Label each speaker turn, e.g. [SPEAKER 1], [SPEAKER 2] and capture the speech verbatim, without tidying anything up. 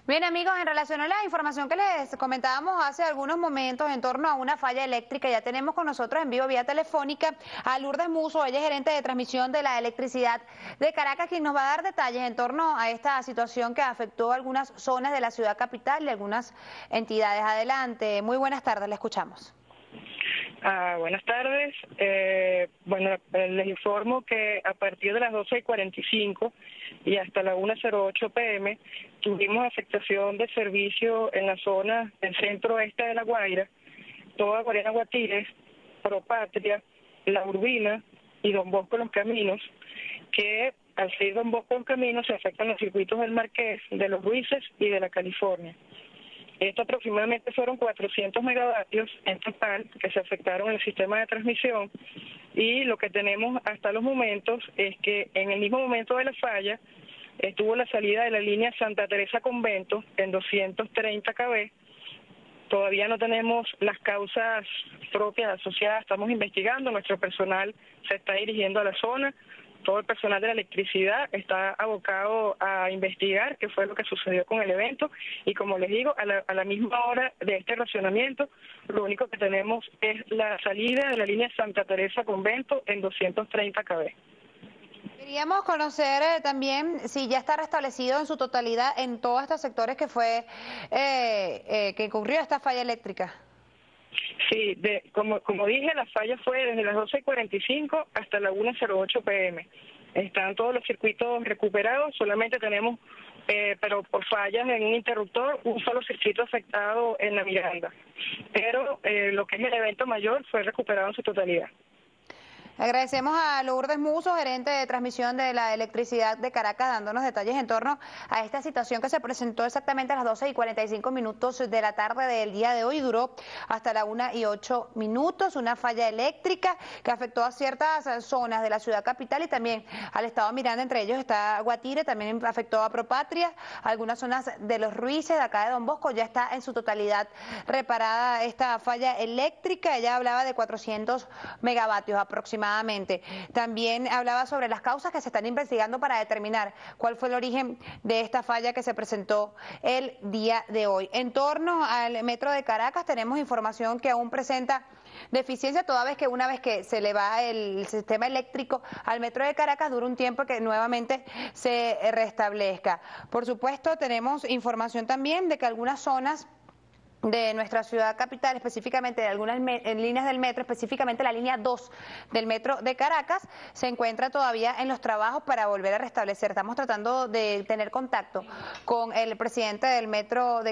[SPEAKER 1] Bien, amigos, en relación a la información que les comentábamos hace algunos momentos en torno a una falla eléctrica, ya tenemos con nosotros en vivo vía telefónica a Lourdes Musso, ella es gerente de transmisión de la electricidad de Caracas, quien nos va a dar detalles en torno a esta situación que afectó algunas zonas de la ciudad capital y algunas entidades. Adelante, muy buenas tardes, le escuchamos.
[SPEAKER 2] Ah, buenas tardes. Eh, bueno, eh, les informo que a partir de las doce y cuarenta y cinco y hasta la una cero ocho pm tuvimos afectación de servicio en la zona del centro-oeste de La Guaira, toda Guariana Guatires, Propatria, La Urbina y Don Bosco Los Caminos, que al ser Don Bosco Los Caminos se afectan los circuitos del Marqués, de Los Ruices y de la California. Esto aproximadamente fueron cuatrocientos megavatios en total que se afectaron en el sistema de transmisión, y lo que tenemos hasta los momentos es que en el mismo momento de la falla estuvo la salida de la línea Santa Teresa Convento en doscientos treinta kilómetros. Todavía no tenemos las causas propias asociadas, estamos investigando, nuestro personal se está dirigiendo a la zona. Todo el personal de la electricidad está abocado a investigar qué fue lo que sucedió con el evento, y como les digo, a la, a la misma hora de este racionamiento, lo único que tenemos es la salida de la línea Santa Teresa Convento en doscientos treinta kilómetros.
[SPEAKER 1] Queríamos conocer eh, también si ya está restablecido en su totalidad en todos estos sectores que fue eh, eh, que ocurrió esta falla eléctrica.
[SPEAKER 2] Sí, de, como, como dije, la falla fue desde las doce y cuarenta y cinco hasta la una cero ocho pm. Están todos los circuitos recuperados, solamente tenemos, eh, pero por fallas en un interruptor, un solo circuito afectado en la Miranda. Pero eh, lo que es el evento mayor fue recuperado en su totalidad.
[SPEAKER 1] Agradecemos a Lourdes Musso, gerente de transmisión de la electricidad de Caracas, dándonos detalles en torno a esta situación que se presentó exactamente a las doce y cuarenta y cinco minutos de la tarde del día de hoy. Duró hasta la una y ocho minutos, una falla eléctrica que afectó a ciertas zonas de la ciudad capital y también al estado Miranda, entre ellos está Guatire, también afectó a Propatria, algunas zonas de Los Ruices, de acá de Don Bosco. Ya está en su totalidad reparada esta falla eléctrica. Ella hablaba de cuatrocientos megavatios aproximadamente. También hablaba sobre las causas que se están investigando para determinar cuál fue el origen de esta falla que se presentó el día de hoy. En torno al metro de Caracas tenemos información que aún presenta deficiencia, toda vez que una vez que se le va el sistema eléctrico al metro de Caracas dura un tiempo que nuevamente se restablezca. Por supuesto, tenemos información también de que algunas zonas de nuestra ciudad capital, específicamente de algunas en líneas del metro, específicamente la línea dos del metro de Caracas, se encuentra todavía en los trabajos para volver a restablecer. Estamos tratando de tener contacto con el presidente del metro de